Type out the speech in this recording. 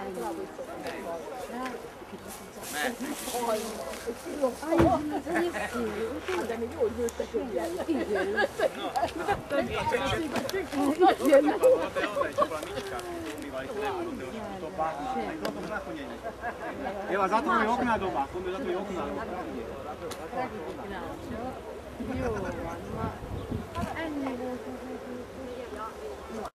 De még jól nőttek ilyen. Igen. Evo, zato mi okna doba, zato mi okna doba. Jó van, ma ennyi volt.